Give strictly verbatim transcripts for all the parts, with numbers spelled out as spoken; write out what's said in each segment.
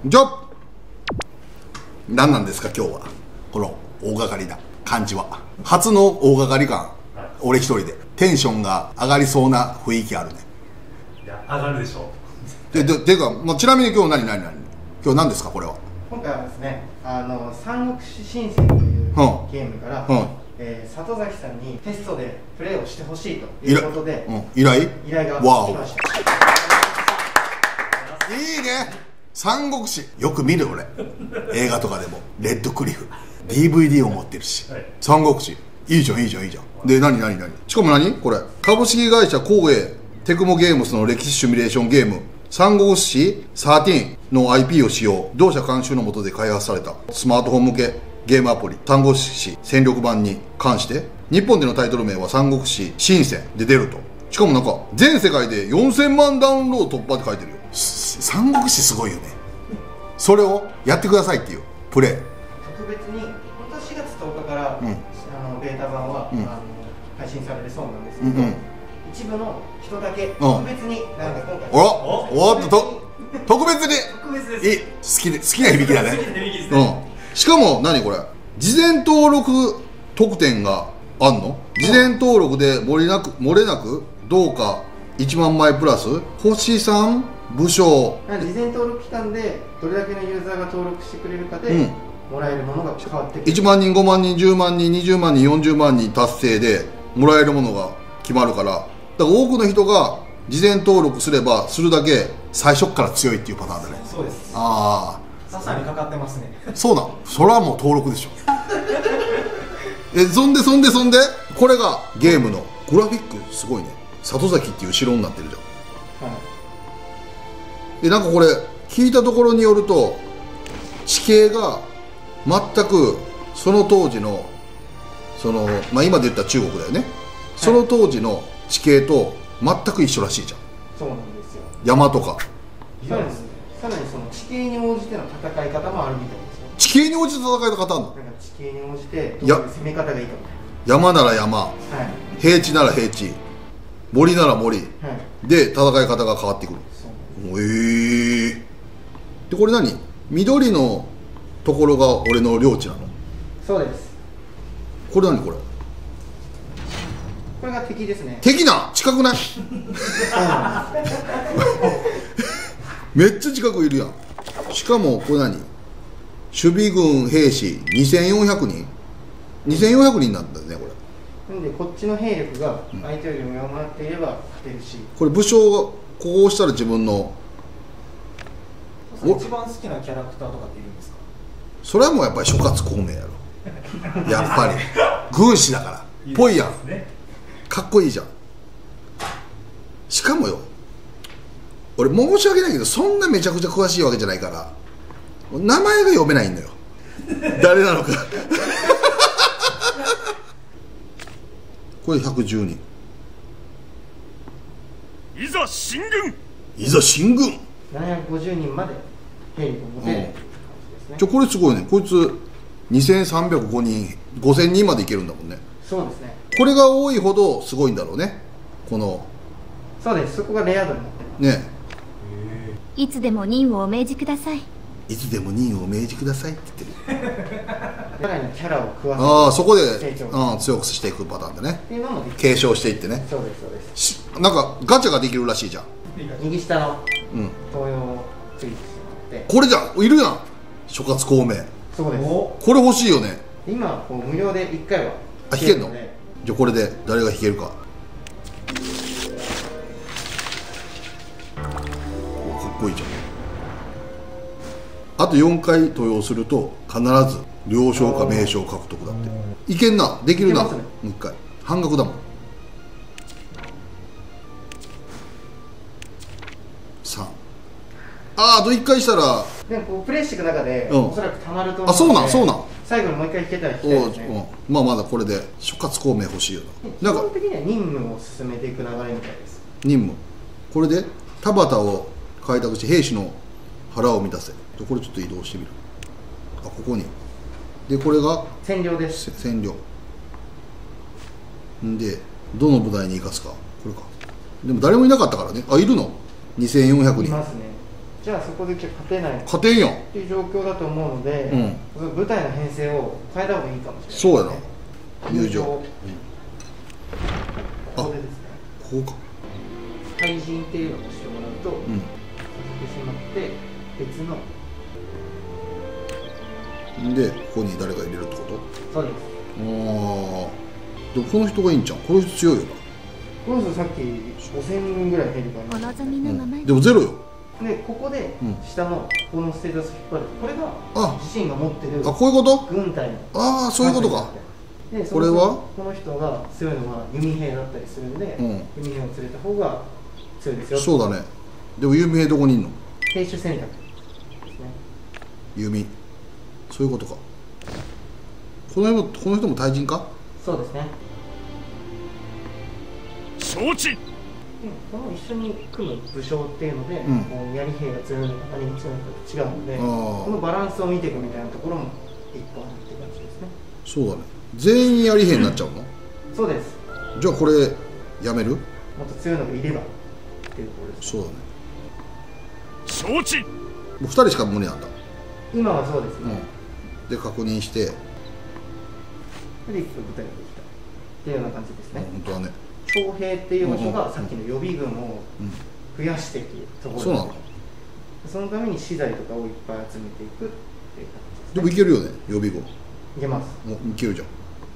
じゃあ何なんですか今日はこの大掛かりな感じは。初の大掛かり感、はい、俺一人でテンションが上がりそうな雰囲気あるね。 いや上がるでしょう。 ででていうか、まあ、ちなみに今日何何何今日何ですかこれは。 今回はですね、あの三国志新戦というゲームから、うんうんえー、里崎さんにテストでプレーをしてほしいということで、 うん、依頼依頼が来ました。 いいね、三国志よく見る俺映画とかでもレッドクリフ ディーブイディー を持ってるし、はい、三国志いいじゃんいいじゃんいいじゃん。で何何何しかも何これ株式会社光栄テクモゲームスの歴史シミュレーションゲーム三国志じゅうさんの アイピー を使用、同社監修の下で開発されたスマートフォン向けゲームアプリ三国志戦力版に関して日本でのタイトル名は三国志新戦で出ると。しかもなんか全世界でよんせんまんダウンロード突破って書いてるよ。三国志すごいよね。それをやってくださいっていうプレイ。 特別に本当はしがつとおかから、うん、あのベータ版は、うん、あの配信されるそうなんですけど、うんうん、一部の人だけ特別に、うん、なんか今回おおおっとと特別に特別です。 いい好きで好きな響きだね。好きな響きですね。うん、しかも何これ事前登録特典があんの。事前登録で漏れなく漏れなくどうかいちまんまいプラス星さん武将。 事前登録期間でどれだけのユーザーが登録してくれるかで、うん、もらえるものが変わってくる。いちまんにんごまんにんじゅうまんにんにじゅうまんにんよんじゅうまんにん達成でもらえるものが決まるから、だから多くの人が事前登録すればするだけ最初から強いっていうパターンだね。 そうです。 ああささにかかってますね。 そうなの。それはもう登録でしょえそんでそんでそんでこれがゲームのグラフィックすごいね。里崎っていう城になってるじゃん。はい。でなんかこれ聞いたところによると地形が全くその当時のそのまあ今で言ったら中国だよね、はい、その当時の地形と全く一緒らしいじゃん。 そうなんですよ。 山とかそうですね。さらにその地形に応じての戦い方もあるみたいですよ。 地形に応じて戦い方あるの。なんか地形に応じてどういう攻め方がいいかみたいな。 山なら山、はい、平地なら平地、森なら森、はい、で戦い方が変わってくる。えー、でこれ何緑のところが俺の領地なの。そうです。これ何これこれが敵ですね。 敵な近くないめっちゃ近くいるやん。しかもこれ何守備軍兵士にせんよんひゃくにんにせんよんひゃくにんなんだよねこれ。なんでこっちの兵力が相手よりも上回っていれば勝てるし、 これ武将がこうしたら自分の一番好きなキャラクターとかっているんですか。 それはもうやっぱり諸葛孔明やろやっぱり軍師だからぽいやん。かっこいいじゃん。しかもよ俺申し訳ないけどそんなめちゃくちゃ詳しいわけじゃないから名前が読めないんだよ誰なのかこれひゃくじゅうにん。 いざ進軍いざ進軍ななひゃくごじゅうにんまで兵力を持てる、うん、 じゃこれすごいね。こいつにせんさんびゃくごにんごせんにんまでいけるんだもんね。 そうですね。 これが多いほどすごいんだろうねこの。 そうです。そこがレア度になってるね。 いつでも任をお命じください。 いつでも任をお命じくださいって言ってるさらにキャラを食わせてああそこで、うん、強くしていくパターンでね。 っていうのも継承していってね。 そうですそうです。 なんかガチャができるらしいじゃん。 右下の東洋をクリックしてもらって、 これじゃんいるやん諸葛孔明。 そうです。 これ欲しいよね。 今こう無料でいっかいはあ弾けんの。じゃあこれで誰が弾けるか。おかっこいいじゃん。あとよんかい登用すると必ず領将か名将獲得だって。いけんなできるな。もう一回半額だもん。さんああといっかいしたらでもこうプレイしていく中で、うん、おそらくたまると思うので。 あそうなんそうなん。 最後にもう一回弾けたら弾きたいですね。 うん、まあまだこれで諸葛孔明欲しいよな。 基本的には任務を進めていく流れみたいです。 任務これで田畑を開拓し兵士の腹を満たせ。これちょっと移動してみる。あここにでこれが占領です。 占領んでどの部隊に生かすか。これか。でも誰もいなかったからね。あいるのにせんよんひゃくにんいますね。 じゃあそこで勝てない勝てんやんっていう状況だと思うので、 うん、 その舞台の編成を変えた方がいいかもしれないですね。 そうやな友情、うん、 ここでですね、 こうか対人っていうのをしてもらうと、うん、させてしまって別のでここに誰か入れるってこと？ そうです。 ああでもこの人がいいんじゃん。この人強いよな。 この人さっきごせんにんぐらい減るから、 お望みのままに、 うん、でもゼロよ。 でここで下のこのステータス引っ張る、これが自身が持ってるあこういうこと軍隊のああそういうことか。 でこれはこの人が強いのは弓兵だったりするんで、うん、弓兵を連れた方が強いですよ。 そうだね。でも弓兵どこにいんの？ 兵種選択ですね。 弓そういうことか。この人もこの人も対人か？ そうですね。 承知。 この一緒に組む武将っていうので、うん、こう槍兵が強いのか何が強いのかと違うので、このバランスを見ていくみたいなところも一個あるって感じですね。 そうだね。全員槍兵になっちゃうの？ そうです。 じゃあこれやめる？もっと強いのがいればっていうところです。 そうだね。 承知。もうふたりしか無理なんだ。 今はそうですね。 うん、で確認して。で一個部隊ができたっていうような感じですね。 本当はね。 徴兵っていう場所がさっきの予備軍を増やしていくところです。そうなの。そのために資材とかをいっぱい集めていくっていう感じですね。 でもいけるよね、予備軍。 いけます。 もういけるじゃん。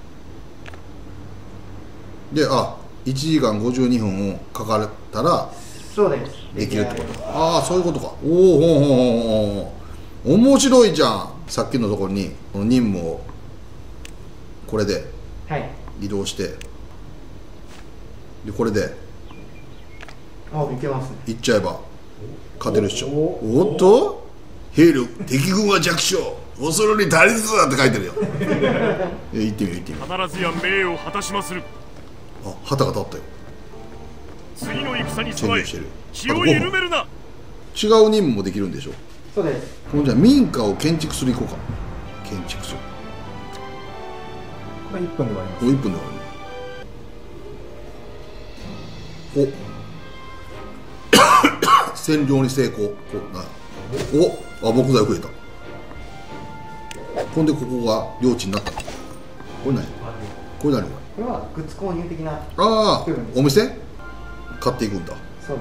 で、あ、いちじかんごじゅうにふんをかかったらそうです。 できるってこと。ああ、そういうことか。おお、ほうほうほうほう。面白いじゃん。さっきのところにこの任務をこれで移動して、はい、でこれであいけますね。 いっちゃえば勝てるっしょ。お, おっと兵力敵軍は弱小恐るに足りずだって書いてるよえ行ってみよう行ってみよう。必ずや命を果たしまする。 あ旗が立ったよ。 次の戦に備え気を緩めるな。 違う任務もできるんでしょ。 そうです。 これじゃあ民家を建築するいこうか。建築するこれいっぷんで終わります。 おいっぷんで終わる。お占領に成功。おあ木材増えた。ほんでここが領地になった。これ何これ何これこれはグッズ購入的な。 ああお店買っていくんだ。 そうです。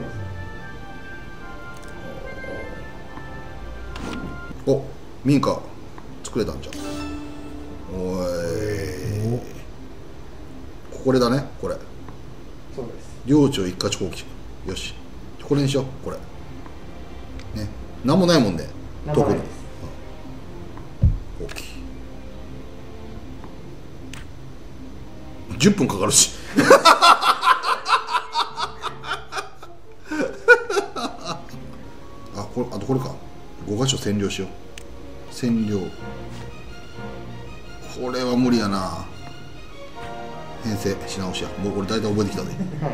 お民家作れたんじゃん。おいこれだねこれ。 そうです。 領地を一括放棄。よしこれにしよう。これね何もないもんね特に。放棄じゅっぷんかかるしあこれあとこれかごかしょ占領しよう。占領これは無理やな。編成し直しや。もうこれ大体覚えてきたで、はい、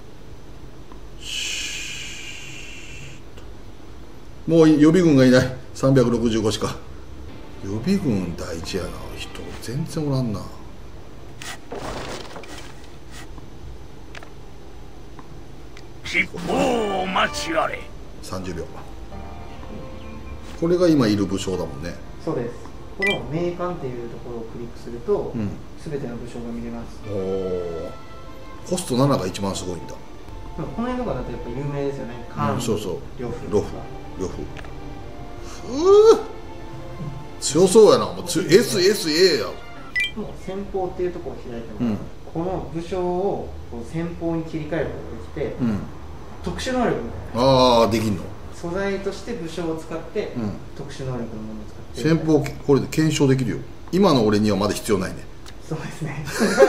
もう予備軍がいない。さんびゃくろくじゅうごしか。予備軍第一やな。人全然おらんな。 吉報を待ちあれ。 さんじゅうびょう。これが今いる武将だもんね。 そうです。この名鑑っていうところをクリックすると、うん、全ての武将が見れます。 おおコストななが一番すごいんだ。 この辺とかだとやっぱ有名ですよね。カン、 うん、そうそう呂布呂布呂布うー強そうやな。もう エスエスエー や。 もう先鋒っていうところを開いても、うん、この武将をこう先鋒に切り替えることができて、うん、特殊能力みたいな。 ああできんの。 素材として武将を使って、うん、特殊能力のものを使って先鋒これで検証できるよ。今の俺にはまだ必要ないね。 そうですね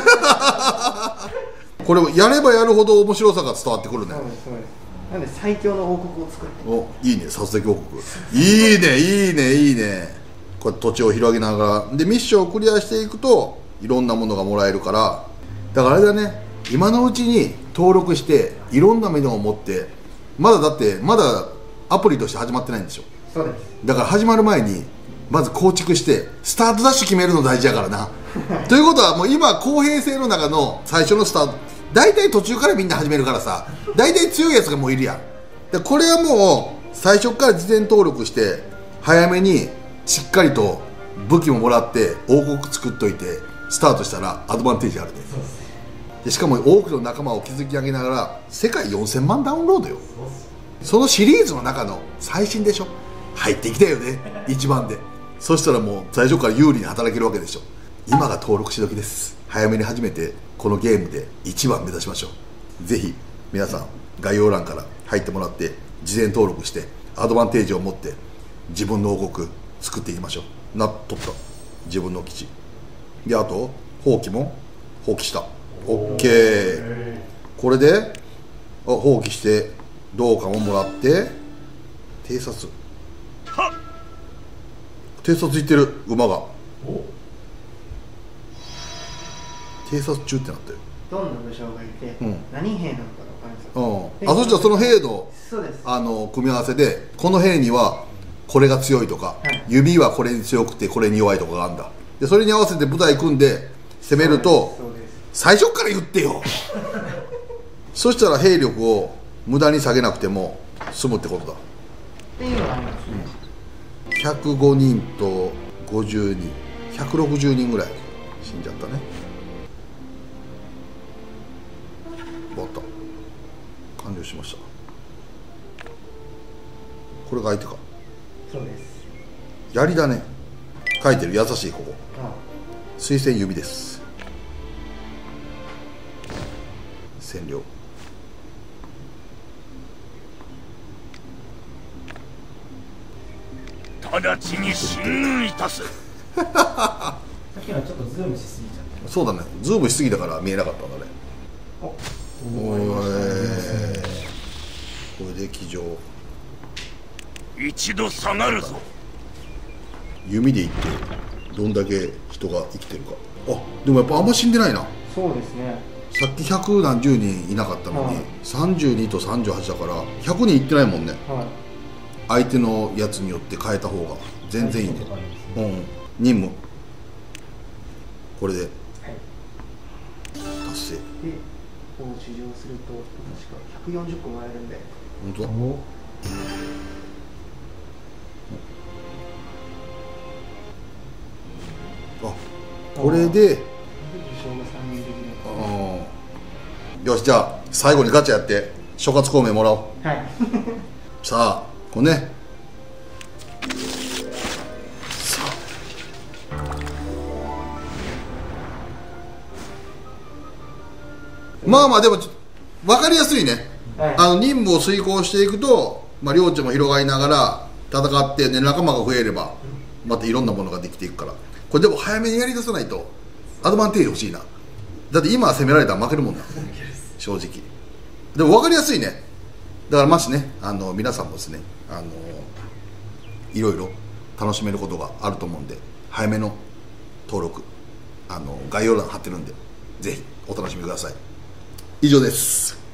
これをやればやるほど面白さが伝わってくるね。 そうですそうです。なんで最強の王国を作って。 おいいね殺敵王国いいねいいねいいね。これ土地を広げながらでミッションをクリアしていくといろんなものがもらえるから。だからあれだね今のうちに登録していろんなメニューを持って。まだだってまだアプリとして始まってないんでしょ。 そうです。 だから始まる前にまず構築してスタートダッシュ決めるの大事やからなということはもう今公平性の中の最初のスタート大体途中からみんな始めるからさ大体強いやつがもういるやん。でこれはもう最初から事前登録して早めにしっかりと武器ももらって王国作っといてスタートしたらアドバンテージあるね。でしかも多くの仲間を築き上げながら世界よんせんまんダウンロードよ。そのシリーズの中の最新でしょ。入ってきたよね、一番で。そしたらもう最初から有利に働けるわけでしょ。今が登録し時です。早めに始めてこのゲームでいちばん目指しましょう。ぜひ皆さん概要欄から入ってもらって事前登録してアドバンテージを持って自分の王国作っていきましょう。なっとった自分の基地で、あと放棄も放棄した。 OK。 これであ放棄してどうかももらって偵察偵察行ってる馬が偵察中ってなってる。 どんな武将がいて、 うん、 何兵なのか分かるんですよ。 うん、あそしたらその兵のそうですあの組み合わせでこの兵にはこれが強いとか、はい、弓はこれに強くてこれに弱いとかがあるんだ。でそれに合わせて部隊組んで攻めると最初から言ってよそしたら兵力を無駄に下げなくても済むってことだっていうのがありますね、 うん、ひゃくごにんとごじゅうにんひゃくろくじゅうにんぐらい死んじゃったね。終わった完了しました。これが相手か。 そうです。 槍だね。書いてる優しいここ。 ああ水仙指です。占領。 直ちに進軍いたすさっきのはちょっとズームしすぎちゃった。 そうだね、ズームしすぎたから見えなかったんだね。 おおーい、これで騎乗一度下がるぞ。 弓で行ってどんだけ人が生きてるか。あ、でもやっぱあんま死んでないな。 そうですね。 さっきひゃくなんじゅうにんいなかったのに、 はい、 さんじゅうにとさんじゅうはちだからひゃくにんいってないもんね、 はい、 相手のやつによって変えた方が全然いいね。うん、任務これで達成。 で、こう試乗すると確かひゃくよんじゅっこもらえるんで。 本当だ。あ、これでよし、じゃあ最後にガチャやって諸葛孔明もらおう。 はいさあこれね、さあまあまあでも分かりやすいね、はい、あの任務を遂行していくと、まあ、領地も広がりながら戦って、ね、仲間が増えればまたいろんなものができていくから、これでも早めにやりださないとアドバンテージ欲しいな。だって今攻められたら負けるもんな正直。でも分かりやすいね。だからもしね、あの皆さんもですね、あのいろいろ楽しめることがあると思うんで、早めの登録あの概要欄貼ってるんでぜひお楽しみください。以上です。